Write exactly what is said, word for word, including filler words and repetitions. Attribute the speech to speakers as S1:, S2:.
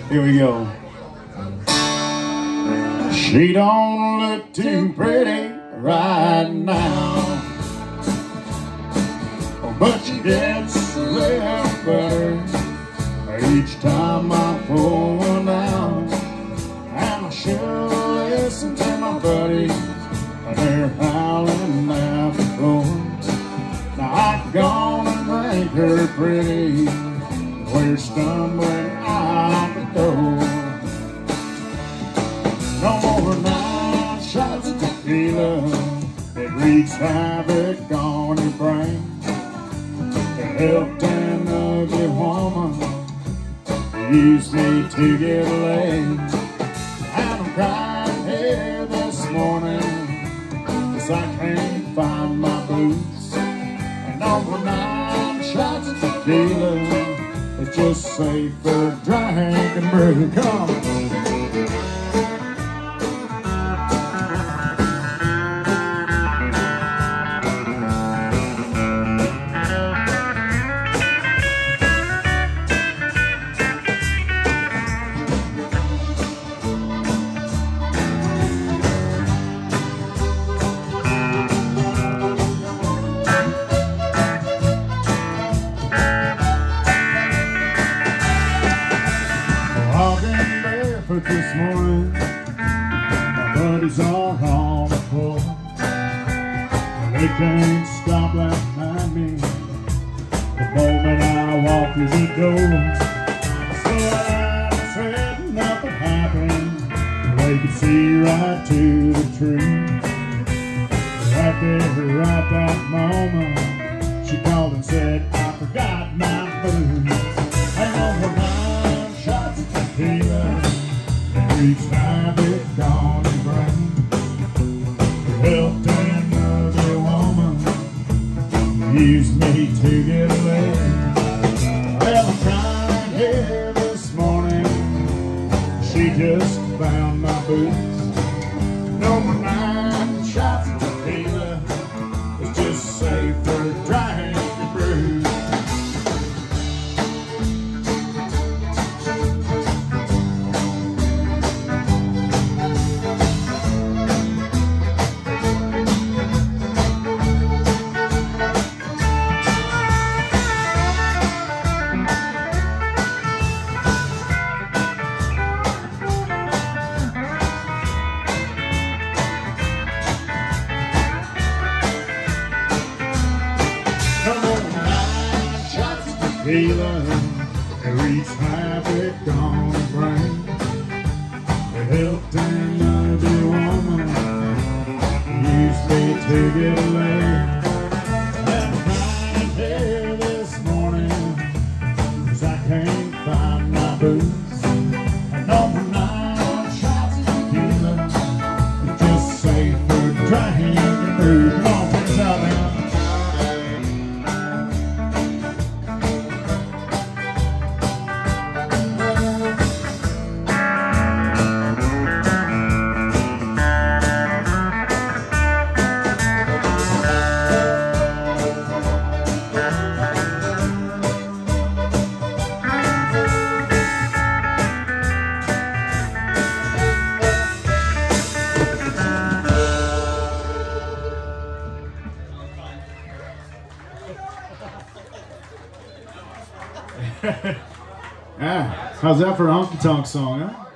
S1: Here we go. She don't look too pretty right now, but she gets a little better each time I pull one out. And I should listen to my buddies, they're howling at the floor. Now I'm gonna make her pretty, we're stumbling out the door. No more nine shots of tequila, it wreaks havoc on your brain. It helped an ugly woman use me to get laid. And I'm crying here this morning, cause I can't find my boots. And over nine shots of tequila, it's just safe for drink and brew. Come on. This morning, my buddies are on the floor. They can't stop laughing at me the moment I walk through the door. So I said nothing happened, they could see right to the truth. Right there, right that moment, she called and said, I forgot my boots. Hang over nine shots of tequila, reach havoc on your brain. Helped another woman use me to get laid. Well, I'm crying here this morning, she just found my boots. Number nine shots of tequila, it's just safe for drink and brew. Tequila, it wreaks havoc on the brain. It helped another woman use me to get laid. And I'm crying here this morning, cause I can't find my boots. And over nine shots of tequila, it's just safe for drinking and brew. Come on, take us out now.
S2: Yeah, how's that for a honky tonk song, huh?